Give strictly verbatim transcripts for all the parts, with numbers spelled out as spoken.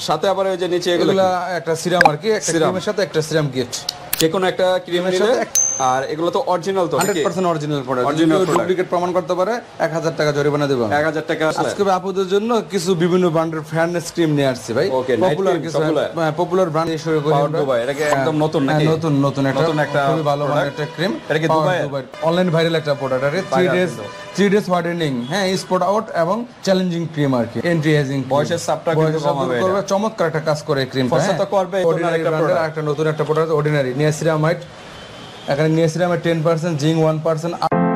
সাথে আবার ওই যে নিচে এগুলো এগুলা একটা সিরাম আর কি, একটা ক্রিমের সাথে একটা সিরাম গিফট, যে কোনো একটা ক্রিমের সাথে। আর এগুলো তো অরিজিনাল, তো hundred percent original product. Original duplicate প্রমাণ করতে পারে এক হাজার টাকা জরিমানা দেব। এক হাজার টাকা। আজকে আপুদের জন্য কিছু বিভিন্ন ব্র্যান্ডের ফেয়ারনেস ক্রিম নিয়ে আসছি ভাই। পপুলার কিছু পপুলার ব্র্যান্ড দিয়ে শুরু করি আমরা। দুবাই এটা কি একদম নতুন নাকি? নতুন নতুন একটা নতুন একটা খুবই ভালো মানের একটা ক্রিম। এটা কি দুবাই অনলাইন ভাইরাল একটা প্রোডাক্ট আর three days three days whitening, হ্যাঁ স্পট আউট এবং চ্যালেঞ্জিং ক্রিম আর কি, এন্টি এজিং বয়সের সাপটা কিন্তু কমাবে এটা। চমৎকার একটা কাজ করে এই ক্রিমটা। ফসা তো করবে। অর্ডিনারি ব্র্যান্ডের একটা নতুন একটা প্রোডাক্ট অর্ডিনারি নিয়াসিরামাইড। এখানে niacinamide ten percent, zinc one percent.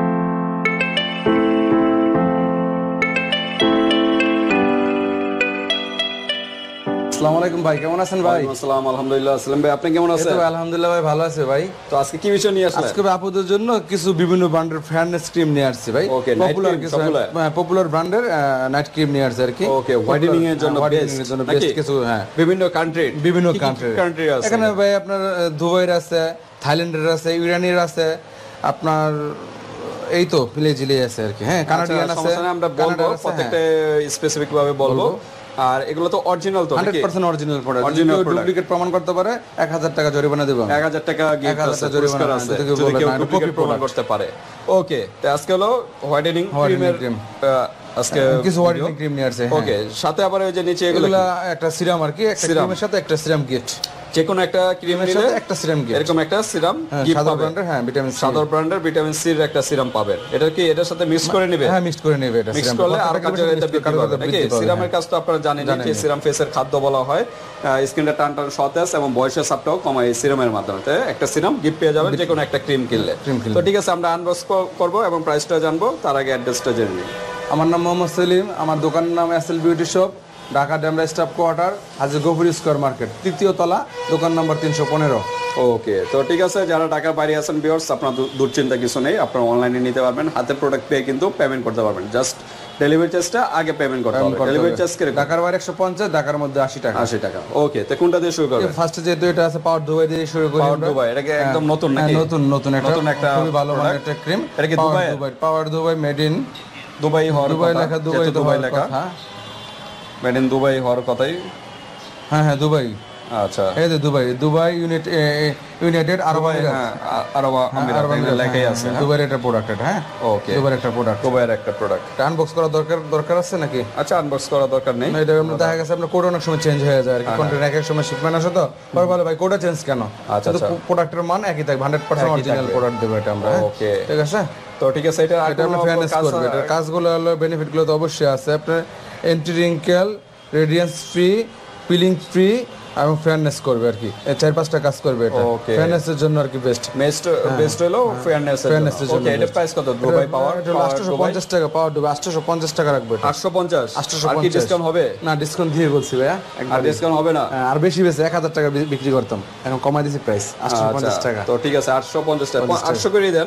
আসসালামু আলাইকুম ভাই, কেমন আছেন ভাই? আসসালাম, আলহামদুলিল্লাহ। আসসালাম ভাই, আপনি কেমন আছেন? আলহামদুলিল্লাহ ভাই, ভালো আছে ভাই। তো আজকে কি বিষয় নিয়ে আসলে? আজকে আপুদের জন্য কিছু বিভিন্ন ব্র্যান্ডের ফেয়ারনেস ক্রিম নিয়ে আসছি ভাই। পপুলার কিছু পপুলার ব্র্যান্ডের নাইট ক্রিম নিয়ে আসছি আর কি। ওকে, হোয়াইটেনিং এর জন্য বেস্ট কিছু, হ্যাঁ বিভিন্ন কান্ট্রি বিভিন্ন কান্ট্রি কান্ট্রি আছে এখানে ভাই। আপনার দুবাইয়ের আছে, থাইল্যান্ডের আছে, ইরানের আছে, আপনার এই তো ফিলেজিলি আছে আর কি। হ্যাঁ কানাডিয়ান আছে। আমরা বলবো প্রত্যেকটা স্পেসিফিক ভাবে বলবো। আর এগুলো তো অরিজিনাল, তো hundred percent original product. Original duplicate প্রমাণ করতে পারে এক হাজার টাকা জরিমানা দেব। এক হাজার টাকা গিফট আছে, পুরস্কার আছে যদি কেউ ডুপ্লিকেট প্রমাণ করতে পারে। ওকে, তো আজকে হলো হোয়াইটেনিং ক্রিমের আজকে কিছু হোয়াইটেনিং ক্রিম নিয়ে আসছে। ওকে, সাথে আবার ওই যে নিচে এগুলো একটা সিরাম আর কি, একটা ক্রিমের সাথে একটা সিরাম গিফট, যে কোনো একটা ক্রিমের সাথে একটা সিরাম গিফট। এরকম একটা সিরাম গিফট সাদা ব্র্যান্ডের, হ্যাঁ ভিটামিন সি, সাদা ব্র্যান্ডের ভিটামিন সি এর একটা সিরাম পাবেন। এটা কি এটার সাথে মিক্স করে নেবে? হ্যাঁ মিক্স করে নেবে। এটা মিক্স করলে আর কাজে এটা বৃদ্ধি পাবে নাকি? সিরামের কাজ তো আপনারা জানেন যে সিরাম ফেসের খাদ্য বলা হয়। স্কিনটা টান টান সতেজ এবং বয়সের চাপটাও কমায় এই সিরামের মাধ্যমে। একটা সিরাম গিফট পেয়ে যাবেন যে কোনো একটা ক্রিম কিনলে। তো ঠিক আছে, আমরা আনবক্স করব এবং প্রাইসটা জানবো। তার আগে অ্যাড্রেসটা জেনে নিই। আমার নাম মোহাম্মদ সেলিম, আমার দোকানের নাম SL beauty shop, Dhaka Demra staff quarter, Haji Gafur square market, তৃতীয় তলা, দোকান নাম্বার তিনশো পনেরো। ওকে, তো ঠিক আছে, যারা ঢাকার বাইরে আছেন ভিউয়ার্স, আপনার দুশ্চিন্তা কিছু নেই, আপনারা অনলাইনে নিতে পারবেন। হাতে প্রোডাক্ট পেয়ে কিন্তু পেমেন্ট করতে পারবেন। জাস্ট ডেলিভারি চার্জটা আগে পেমেন্ট করতে হবে। ডেলিভারি চার্জ করে ঢাকার বাইরে একশো পঞ্চাশ, ঢাকার মধ্যে আশি টাকা। আশি টাকা। ওকে, তো কোনটা দিয়ে শুরু করবেন? ফার্স্টে যেহেতু এটা আছে পাওয়ার দুবাই দিয়ে শুরু করি। পাওয়ার দুবাই এটা কি একদম নতুন নাকি? নতুন নতুন একটা নতুন একটা খুবই ভালো মানের একটা ক্রিম। এটা কি Dubai? Power Dubai, made in Dubai হওয়ার দুবাই লেখা, দুবাই দুবাই লেখা, মেড ইন দুবাই হওয়ার কথাই। হ্যাঁ হ্যাঁ দুবাই। আচ্ছা, এই যে দুবাই, দুবাই ইউনাইটেড ইউনাইটেড আরব আমিরাত, হ্যাঁ আরব আমিরাত লেখাই আছে। দুবাইয়ের একটা প্রোডাক্ট এটা। হ্যাঁ ওকে, দুবাইয়ের একটা প্রোডাক্ট, দুবাইয়ের একটা প্রোডাক্ট। আনবক্স করা দরকার দরকার আছে নাকি? আচ্ছা, আনবক্স করা দরকার নেই। এটা আমরা দেখা গেছে আপনার কোড অনেক সময় চেঞ্জ হয়ে যায় আর কি। কন্টেন্ট এক এক সময় শিপমেন্ট আসে, তো পরে বলে ভাই কোডটা চেঞ্জ কেন? আচ্ছা আচ্ছা, প্রোডাক্টের মান একই থাকবে, হান্ড্রেড পার্সেন্ট অরিজিনাল প্রোডাক্ট দেব এটা আমরা। ওকে, ঠিক আছে। তো ঠিক আছে, এটা এটা আমরা ফেয়ারনেস করব। এটা কাজগুলো হলো, বেনিফিটগুলো তো অবশ্যই আছে। আপনার anti wrinkle, radiance free, peeling free এবং ফেয়ারনেস করবে আর কি। এই চার পাঁচটা কাজ করবে এটা। ফেয়ারনেস এর জন্য আর কি বেস্ট বেস্ট বেস্ট হলো ফেয়ারনেস এর জন্য। ওকে, এটা প্রাইস কত? দুবাই পাওয়ার আটশো পঞ্চাশ টাকা, পাওয়ার দুবাই আটশো পঞ্চাশ টাকা রাখবে। আটশো পঞ্চাশ। আর কি ডিসকাউন্ট হবে? না, ডিসকাউন্ট দিয়ে বলছি ভাইয়া, আর ডিসকাউন্ট হবে না। আর বেশি বেশি এক হাজার টাকা বিক্রি করতাম, এখন কমাই দিয়েছি প্রাইস আটশো পঞ্চাশ টাকা। তো ঠিক আছে, আটশো পঞ্চাশ টাকা, আটশো করে দেন।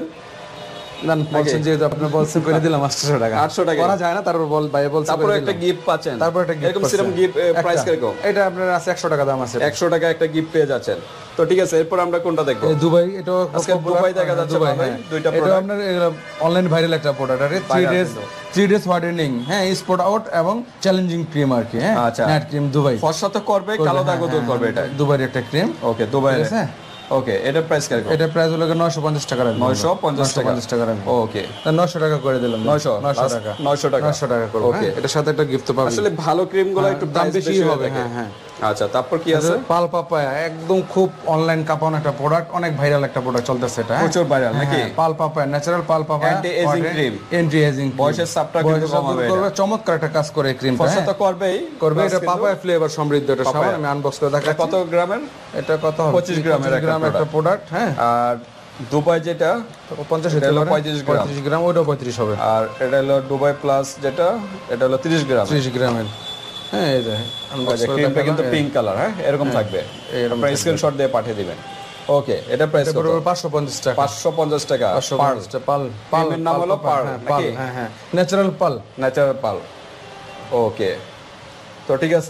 না বলছেন যেহেতু আপনি বলছেন করে দিলাম আটশো টাকা। আটশো টাকা করা যায় না, তারপর বল ভাই বলছে তারপর একটা গিফট পাচ্ছেন। তারপর একটা গিফট, এরকম সিরাম গিফট প্রাইস কিরকম? এটা আপনার আছে একশো টাকা দাম আছে। একশো টাকা একটা গিফট পেয়ে যাচ্ছেন। তো ঠিক আছে, এরপর আমরা কোনটা দেখব? দুবাই। এটা আজকে দুবাই দেখা যাচ্ছে ভাই, দুইটা প্রোডাক্ট। এটা আপনার অনলাইন ভাইরাল একটা প্রোডাক্ট আর three days three days whitening, হ্যাঁ স্পট আউট এবং চ্যালেঞ্জিং ক্রিম আর কি। হ্যাঁ নাইট ক্রিম দুবাই, ফর্সা তো করবে, কালো দাগও দূর করবে। এটা দুবাইয়ের একটা ক্রিম। ওকে, দুবাইয়ের। ওকে, এটা প্রাইস কিরকম? এটা প্রাইস হলো নয়শো পঞ্চাশ টাকা রাখবো। নয়শো পঞ্চাশ টাকা রাখবো। ওকে, নয়শো টাকা করে দিলাম। নয়শো নয়শো টাকা নয়শো টাকা নয়শো টাকা করব। ওকে, এটার সাথে একটা গিফট পাবেন। আসলে ভালো ক্রিম গুলো একটু দাম বেশি হবে। হ্যাঁ হ্যাঁ। আচ্ছা, তারপর কি আছে? পাল পাপায়া, একদম খুব অনলাইন কাপানো একটা প্রোডাক্ট, অনেক ভাইরাল একটা প্রোডাক্ট চলতেছে এটা। প্রচুর ভাইরাল নাকি? পাল পাপায়া, ন্যাচারাল পাল papaya, anti ageing cream. Anti ageing, বয়সের চাপটা কিন্তু কমাবে এটা। চমৎকার একটা কাজ করে এই ক্রিমটা। ফর্সা তো করবেই করবে। এটা পাপায়া ফ্লেভার সমৃদ্ধ একটা সাবান। আমি আনবক্স করে দেখাচ্ছি। কত গ্রামের? এটা কত হবে? পঁচিশ গ্রামের একটা প্রোডাক্ট। হ্যাঁ, আর দুবাই যেটা পঞ্চাশ, এটা হলো পঁয়ত্রিশ গ্রাম। পঁয়ত্রিশ গ্রাম, ওইটাও পঁয়ত্রিশ হবে। আর এটা হলো দুবাই প্লাস যেটা, এটা হলো ত্রিশ গ্রাম। ত্রিশ গ্রামের। হ্যাঁ, এই যে ক্রিমটা কিন্তু পিঙ্ক কালার। হ্যাঁ, এরকম থাকবে। আপনারা স্ক্রিনশট দিয়ে পাঠিয়ে দিবেন। ওকে, এটা প্রাইস কত? পাঁচশো পঞ্চাশ টাকা। পাঁচশো পঞ্চাশ টাকা। পার্ল পাল পালের নাম হলো পার্ল নাকি? হ্যাঁ হ্যাঁ, ন্যাচারাল পাল, ন্যাচারাল পাল। ওকে, তো ঠিক আছে,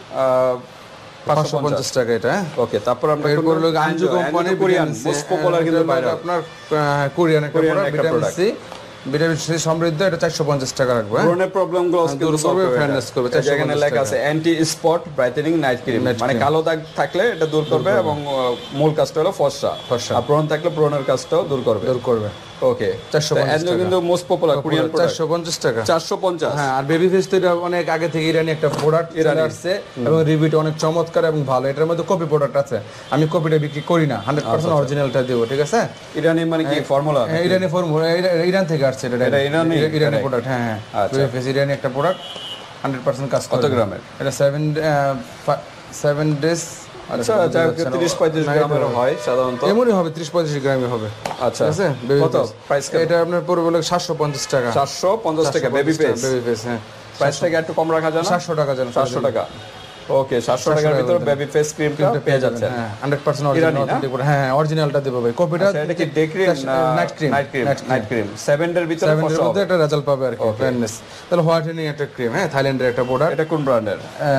পাঁচশো পঞ্চাশ টাকা এটা। ওকে, তারপর আমরা আনজু কোম্পানি, কোরিয়ান মোস্ট পপুলার কিন্তু বাইরে আপনার কোরিয়ান একটা product, vitamin C vitamin C সমৃদ্ধ, এটা চারশো পঞ্চাশ টাকা রাখবো। ব্রণের প্রবলেমগুলো দূর করবে, ফেয়ারনেস করবে। যেখানে লেখা আছে anti spot brightening night cream, মানে কালো দাগ থাকলে এটা দূর করবে এবং মূল কাজটা হলো ফর্সা। আর ব্রণ থাকলে ব্রণের কাজটাও দূর করবে দূর করবে ওকে। চারশো পঞ্চাশ টাকা কিন্তু মোস্ট পপুলার কোরিয়ান প্রোডাক্ট, চারশো পঞ্চাশ টাকা চারশো পঞ্চাশ। হ্যাঁ, আর বেবি ফেস তো এটা অনেক আগে থেকে ইরানি একটা প্রোডাক্ট চলে আসছে এবং রিভিউটা অনেক চমৎকার এবং ভালো। এটার মধ্যে কপি প্রোডাক্ট আছে, আমি কপিটা বিক্রি করি না, হান্ড্রেড পার্সেন্ট অরিজিনালটা দেবো, ঠিক আছে? ইরানি মানে কি ফর্মুলা? ইরানি ফর্মুলা, ইরান থেকে আসছে এটা, ইরানি ইরানি প্রোডাক্ট। হ্যাঁ হ্যাঁ, বেবি ফেস ইরানি একটা প্রোডাক্ট, হান্ড্রেড পার্সেন্ট কাজ করে। কত গ্রামের এটা? Seven seven days. আচ্ছা, ত্রিশ পঁয়ত্রিশ গ্রামের হয় সাধারণত, এমনই হবে, ত্রিশ পঁয়ত্রিশ গ্রামই হবে। আচ্ছা, আছে কত প্রাইস? এটা আপনার পড়বে হলো সাতশো পঞ্চাশ টাকা। সাতশো পঞ্চাশ টাকা বেবি ফেস। বেবি ফেস, হ্যাঁ। প্রাইসটাকে একটু কম রাখা যায় না? সাতশো টাকা জানো, সাতশো টাকা ওকে। সাতশো টাকার ভিতর বেবি ফেস ক্রিমটা পেয়ে যাচ্ছে। হ্যাঁ, হান্ড্রেড পার্সেন্ট অরিজিনাল। হ্যাঁ, অরিজিনালটা দেব ভাই। কপিটা এটা কি ডে ক্রিম না night cream? Night cream, night cream. Seven এর ভিতরে সেভেন এর মধ্যে একটা রেজাল্ট পাবে আর কি, ফেয়ারনেস। তাহলে হোয়াইটেনিং একটা ক্রিম, হ্যাঁ, থাইল্যান্ডের একটা প্রোডাক্ট। এটা কোন ব্র্যান্ডের?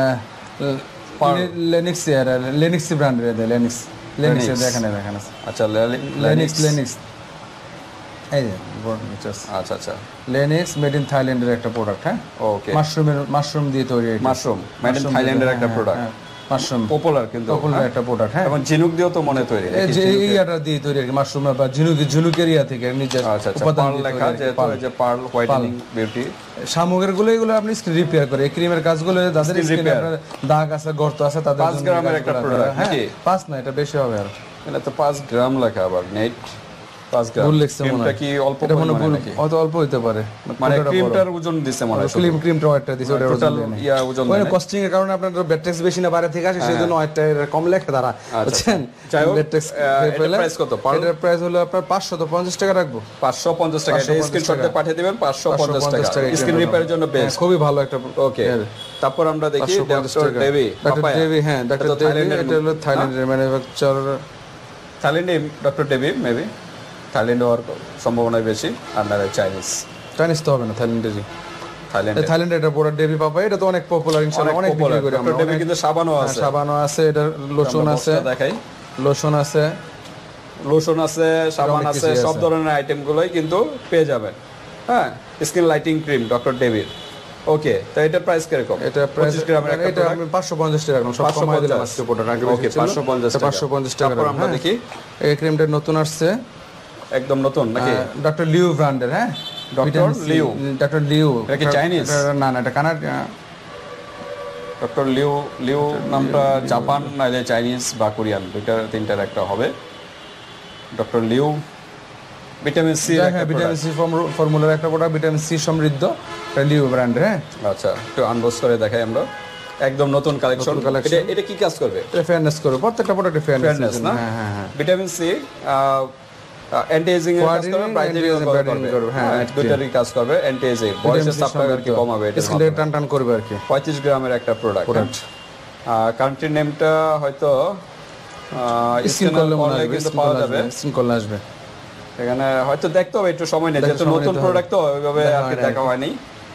লেনিক্স, লেনিক্স ব্র্যান্ডের, এটা লেনিক্স। লেনিক্স দেখেন, দেখেন। আচ্ছা, লেনিক্স, লেনিক্স এই যে, আচ্ছা আচ্ছা, লেনিক্স মেড ইন থাইল্যান্ডের একটা প্রোডাক্ট। হ্যাঁ, ওকে। মাশরুমের, মাশরুম দিয়ে তৈরি। মাশরুম মেড ইন থাইল্যান্ডের একটা প্রোডাক্ট, মাশরুম পপুলার কিন্তু পপুলার একটা প্রোডাক্ট। হ্যাঁ, এবং ঝিনুক দিয়েও তো মনে তৈরি, এই যে ইয়াটা দিয়ে তৈরি আর কি, মাশরুম বা ঝিনুক, ঝিনুকের ইয়া থেকে নিজে আচ্ছা আচ্ছা, পার্ল লেখা, যেহেতু এই যে পার্ল হোয়াইটেনিং বিউটি সামগ্রীর গুলো, এগুলো আপনি স্কিন রিপেয়ার করে। এই ক্রিমের কাজগুলো যাদের স্কিনে আপনার দাগ আছে, গর্ত আছে, তাদের পাঁচ গ্রামের একটা প্রোডাক্ট। হ্যাঁ, পাঁচ না, এটা বেশি হবে। আর এটা তো পাঁচ গ্রাম লেখা, আবার নেট পাঁচ গ্রাম। ভুল লিখছে মনে হয়, কি অল্প এটা মনে পরিমাণে হয়, অত অল্প হইতে পারে। মানে ক্রিমটার ওজন দিছে মনে হয়, ক্রিম ক্রিমটা ওয়েটটা দিছে, ওটা টোটাল ইয়া ওজন ওই কস্টিং এর কারণে আপনার ব্যাটটেক্স বেশি না বাইরে থেকে আসে, সেজন্য ওয়েটটা কম লেখা তারা, বুঝছেন? ব্যাটটেক্স প্রাইস কত? এটার প্রাইস হলো আপনার পাঁচশো পঞ্চাশ টাকা রাখবো। পাঁচশো পঞ্চাশ টাকা। এটা স্ক্রিনশটে পাঠিয়ে দিবেন, পাঁচশো পঞ্চাশ টাকা। স্ক্রিন রিপেয়ারের জন্য বেস্ট, খুবই ভালো একটা। ওকে, তারপর আমরা দেখি ডক্টর ডেভি। ডক্টর ডেভি, হ্যাঁ, ডক্টর ডেভি, এটা হলো থাইল্যান্ডের ম্যানুফ্যাকচারার। থাইল্যান্ডে ডক্টর ডেভি, মেবি থাইল্যান্ডে হওয়ার সম্ভাবনা বেশি, আর না চাইনিজ। চাইনিজ তো হবে না, থাইল্যান্ডেরই। থাইল্যান্ডে থাইল্যান্ডের এটা প্রোডাক্ট ডেভি পাপা, এটা তো অনেক পপুলার, ইনশাআল্লাহ অনেক বিক্রি করি আমরা। ডক্টর ডেভি কিন্তু সাবানও আছে, সাবানও আছে, এটা লোশন আছে, দেখাই, লোশন আছে, লোশন আছে, সাবান আছে, সব ধরনের আইটেমগুলোই কিন্তু পেয়ে যাবেন। হ্যাঁ, স্কিন লাইটিং ক্রিম ডক্টর ডেভির। ওকে, তো এটা প্রাইস কিরকম? এটা প্রাইস গ্রামের একটা, এটা আমি পাঁচশো পঞ্চাশ টাকা রাখলাম, সব কমাই দিলাম আজকে প্রোডাক্ট। আগে ওকে, পাঁচশো পঞ্চাশ টাকা, পাঁচশো পঞ্চাশ টাকা। তারপর আমরা দেখি এই ক্রিমটা নতুন আসছে, একদম নতুন নাকি? ডক্টর লিউ ব্র্যান্ডের। হ্যাঁ, ডক্টর লিউ। ডক্টর লিউ এটা কি চাইনিজ? না না, এটা কানাডা। ডক্টর লিউ, লিউ নামটা জাপান নাইলে চাইনিজ বা কোরিয়ান, দুইটা তিনটার একটা হবে। ডক্টর লিউ ভিটামিন সি, হ্যাঁ, ভিটামিন সি ফর্মুলার একটা প্রোডাক্ট, ভিটামিন সি সমৃদ্ধ, লিউ ব্র্যান্ড। হ্যাঁ, আচ্ছা, একটু আনবক্স করে দেখাই আমরা। একদম নতুন কালেকশন। এটা এটা কি কাজ করবে? এটা ফেয়ারনেস করবে, প্রত্যেকটা প্রোডাক্টে ফেয়ারনেস না। হ্যাঁ হ্যাঁ, ভিটামিন সি অ্যান্টি এজিং এর কাজ করবে, ব্রাইটেনিং করবে। হ্যাঁ, দুইটারই কাজ করবে। অ্যান্টি এজিং, বয়সের চাপটা আর কি কমাবে, এটা স্কিনটা টান টান করবে আর কি। পঁয়ত্রিশ গ্রামের একটা প্রোডাক্ট। কান্ট্রি নেমটা হয়তো স্কিন করলে মনে হয় কিন্তু পাওয়া যাবে, স্কিন করলে আসবে। এখানে হয়তো দেখতে হবে, একটু সময় নেই, যেহেতু নতুন প্রোডাক্ট তো ওইভাবে আর কি দেখা হয়নি।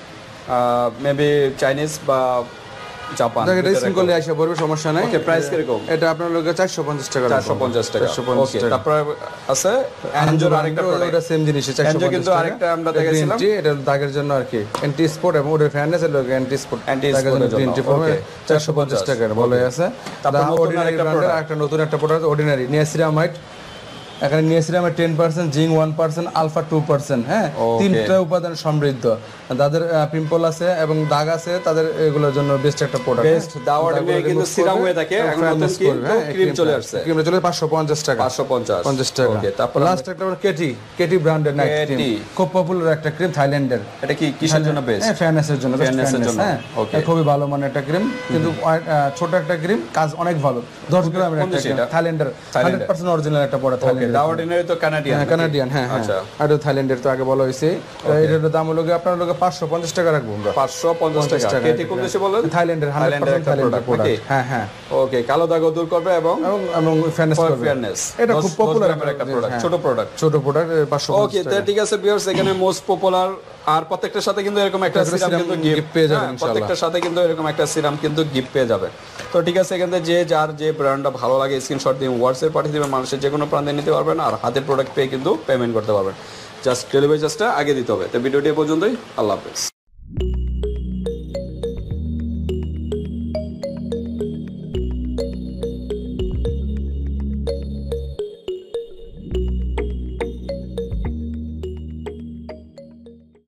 মেবি চাইনিজ বা জাপান, এটা স্কিন করলে আসে পড়বে, সমস্যা নাই। ওকে, প্রাইস কিরকম? এটা আপনার লোকে চারশো পঞ্চাশ টাকা। চারশো পঞ্চাশ টাকা, ওকে। তারপর আছে অ্যানজোর আরেকটা প্রোডাক্ট, ওটা সেম জিনিস, চারশো পঞ্চাশ টাকা। কিন্তু আরেকটা আমরা দেখাইছিলাম, এটা দাগের জন্য আর কি, অ্যান্টি স্পট এবং ওটার ফেয়ারনেস এর লোকে অ্যান্টি স্পট, অ্যান্টি স্পটের জন্য। ওকে, চারশো পঞ্চাশ টাকার বলে আছে। তারপর অর্ডিনারি ব্র্যান্ডের একটা নতুন একটা প্রোডাক্ট, অর্ডিনারি নিয়াসিরামাইড। এখানে নিয়াসিরামের ten percent, zinc one percent, alpha two percent. হ্যাঁ, তিনটা উপাদান সমৃদ্ধ। যাদের পিম্পল আছে এবং দাগ আছে, তাদের এগুলোর জন্য বেস্ট একটা প্রোডাক্ট। বেস্ট দাওয়ার নিয়ে কিন্তু সিরাম হয়ে থাকে, এখন নতুন কি ক্রিম চলে আসছে। ক্রিম চলে পাঁচশো পঞ্চাশ টাকা, পাঁচশো পঞ্চাশ টাকা। ওকে, তারপর লাস্ট একটা কেটি, কেটি ব্র্যান্ডের নাইট ক্রিম, খুব পপুলার একটা ক্রিম, থাইল্যান্ডের। এটা কি কিসের জন্য বেস্ট? হ্যাঁ, ফেয়ারনেসের জন্য, ফেয়ারনেসের জন্য। ওকে, খুবই ভালো মানের একটা ক্রিম, কিন্তু ছোট একটা ক্রিম, কাজ অনেক ভালো। দশ গ্রামের একটা ক্রিম, থাইল্যান্ডের, হান্ড্রেড পার্সেন্ট অরিজিনাল একটা প্রোডাক্ট। থাইল্যান্ডের দাওয়ার ডিনারে তো কানাডিয়ান, কানাডিয়ান। হ্যাঁ হ্যাঁ, আর থাইল্যান্ডের তো আগে বলা হয়েছে। এটার দাম হলো আপনার লোকে পাঁচশো পঞ্চাশ টাকা রাখবো আমরা, পাঁচশো পঞ্চাশ টাকা। কেটি কোন দেশে বলেন? থাইল্যান্ডের, হান্ড্রেড পার্সেন্ট থাইল্যান্ডের প্রোডাক্ট। হ্যাঁ হ্যাঁ, ওকে, কালো দাগ দূর করবে এবং এবং ফেয়ারনেস করবে। এটা খুব পপুলার একটা প্রোডাক্ট, ছোট প্রোডাক্ট, ছোট প্রোডাক্ট, পাঁচশো পঞ্চাশ টাকা। ওকে, ঠিক আছে ভিউয়ার্স, এখানে মোস্ট পপুলার, আর প্রত্যেকটার সাথে কিন্তু এরকম একটা সিরাম কিন্তু গিফট পেয়ে যাবেন ইনশাআল্লাহ। প্রত্যেকটার সাথে কিন্তু এরকম একটা সিরাম কিন্তু গিফট পেয়ে যাবে। তো ঠিক আছে, এখান থেকে যে যার যে ব্র্যান্ডটা ভালো লাগে স্ক্রিনশট দিয়ে হোয়াটসঅ্যাপ পাঠিয়ে দিবেন, মানুষের যে কোনো প্রান্তে নিতে পারবেন, আর হাতের প্রোডাক্ট পেয়ে কিন্তু পেমেন্ট করতে পারবেন। জাস্ট ডেলিভারি চার্জটা আগে দিতে হবে। তো ভিডিওটি এ পর্যন্তই, আল্লাহ হাফেজ।